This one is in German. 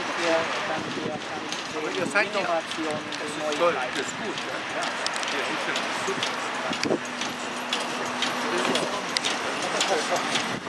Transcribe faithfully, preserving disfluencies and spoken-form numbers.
der, dann der kann Aber ihr seid ja, Innovationen, das ist neue toll, Preise. das ist gut. Ja. Ja, ich finde das super. Das ist